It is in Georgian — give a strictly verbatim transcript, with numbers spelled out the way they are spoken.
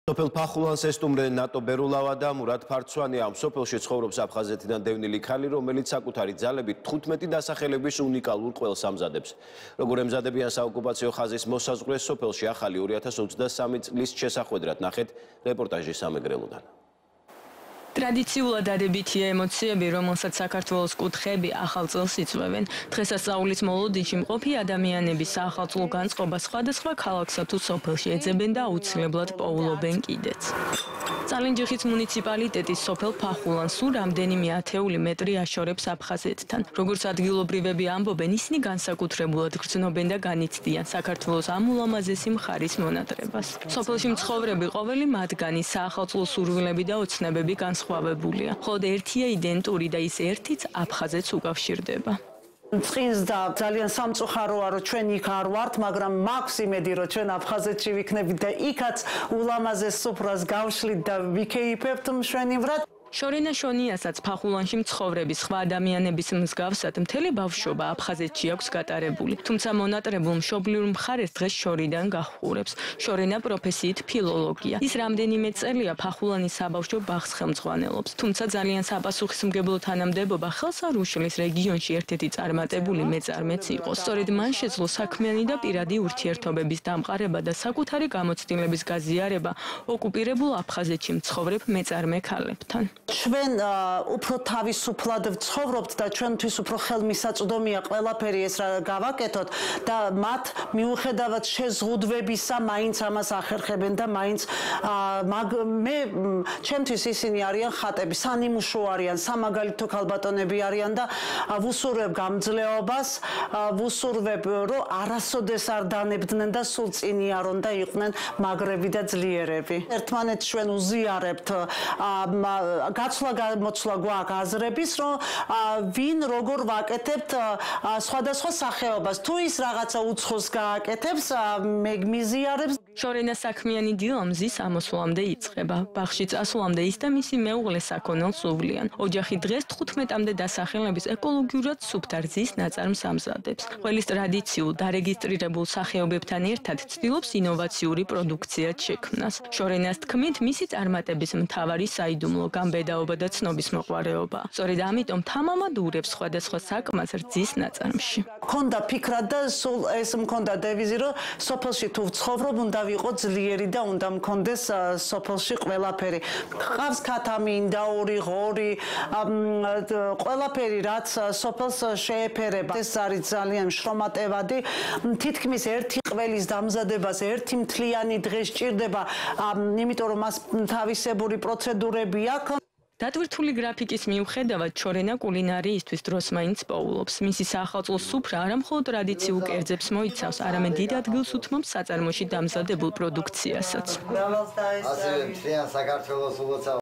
სოფელ ფახულანს ესტუმრნენ ნატო ბერულავა და მურად ფარცვანია სოფელში ცხოვრობს აფხაზეთიდან დევნილი ქალი, რომელიც საკუთარი ძალებით თხუთმეტი დასახელების უნიკალურ ყველს ამზადებს. როგორ ემზადებიან საოკუპაციო ხაზის მოსაზღვრე სოფელში ახალი ორი ათას ოცდასამი წლის შესახვედრად ნახეთ რეპორტაჟი სამეგრელოდან. ტრადიციულად დადებითია ემოციები, რომელსაც საქართველოს კუთხეები ახალ წელს იწვევენ. დღესასწაულის მოლოდინში მყოფი ადამიანები საახალწლო განწყობა სხვადასხვა ქალაქსა თუ სოფელში ეძებენ და აუცილებლად პოულობენ კიდეც. წალენჯიხის მუნიციპალიტეტის სოფელ ფახულანს სულ რამდენიმე ათეული მეტრი აშორებს აფხაზეთთან. როგორც ადგილობრივები ამბობენ, ისინი განსაკუთრებულად გრძნობენ და განიცდიან საქართველოს ამ ულამაზესი მხარის მონატრებას. სოფელში მცხოვრები ყოველი მათგანი საახალწლო სურვილები და ოცნებები განსხვავებულია. მხოლოდ ერთია იდენტური და ის ერთიც აფხაზეთს უკავშირდება. წინს და ძალიან სამწუხაროა რომ ჩვენ იქ არ ვართ, მაგრამ მაქვს იმედი რომ ჩვენ აფხაზეთში ვიქნებით და იქაც ულამაზეს სუფრას გავშლით და ვიქეიფებთ მშვენივრად. შორენა შონიასაც ფახულანში მცხოვრები სხვა ადამიანების მსგავსად მთელი ბავშვობა აფხაზეთში აქვს გატარებული. თუმცა მონატრებულ მშობლიურ მხარეს დღეს შორიდან გაჰყურებს. შორენა პროფესიით ფილოლოგია. ის რამდენიმე წელია ფახულანის საბავშვო ბაღს ხელმძღვანელობს. თუმცა ძალიან საპასუხისმგებლო თანამდებობა ხელს არ უშლის რეგიონში ერთ-ერთი წარმატებული მეწარმეც იყო. სწორედ მან შეძლო საქმიანი და პირადი ურთიერთობების დამყარება და საკუთარი გამოცდილების გაზიარება ოკუპირებულ აფხაზეთში მცხოვრებ მეწარმე ქალებთან. ჩვენ უფრო თავისუფლად ვცხოვრობთ და ჩვენთვის უფრო ხელმისაწვდომია ყველაფერი ეს რა გავაკეთოთ და მათ მიუხედავად შეზღუდვებისა მაინც ამას ახერხებენ და მაინც მე ჩემთვის ისინი არიან ხატები, სანიმუშო არიან, სამაგალითო ქალბატონები არიან და ვუსურვებ გამძლეობას, ვუსურვებ რომ არასოდეს არ დანებდნენ და სულ წინიარონ და იყვნენ მაგრები და ძლიერები. ერთმანეთს ჩვენ უზიარებთ გაცვლა გამოცვლა გვაქვს აზრების, რომ ვინ როგორ ვაკეთებთ სხვადასხვა სახეობას. თუ ის რაღაცა უცხოს გააკეთებს, მე მიზიარებს. შორენა საქმიანი დილა მზის ამოსვლამდე იწყება. ბაღში წასვლამდე ის და მისი მეუღლე საქონელს უვლიან. ოჯახი დღეს თხუთმეტამდე დასახელების ეკოლოგიურად სუფთა რძის ნაწარმს ამზადებს. ყველის ტრადიციულ დარეგისტრირებულ სახეობებთან ერთად ცდილობს ინოვაციური პროდუქციად შექმნას. შორენას თქმით, მისი წარმატების მთავარი საიდუმლო გამბედაობა და ცნობის მოყვარეობა. სწორედ ამიტომ თამამად ურევს სხვადასხვა საკმას რძის ნაწარმში. მქონდა ფიქრად და სულ ეს მქონდა დევიზი, რომ სოფელში თუ ვცხოვრობ, უნდა ვიყო ძლიერი და უნდა მქონდეს სოფელში ყველაფერი. ყავს ქათამი, ინდაური, ღორი, ყველაფერი რაც სოფელს შეეფერება. ეს არის ძალიან შრომატევადი. თითქმის ერთი ყველის დამზადებას ერთი მთლიანი დღე სჭირდება, იმიტომ რომ მას თავისებური პროცედურები აქვს. დატვირთული გრაფიკის მიუხედავად შორენა კულინარიისთვის დროს მაინც პოულობს. მისი საახალწლო სუფრა არა მხოლოდ ტრადიციულ კერძებს მოიცავს, არამედ დიდ ადგილს უთმობს საწარმოში დამზადებულ პროდუქციასაც. ასევე მთლიან საქართველოს ულოცავ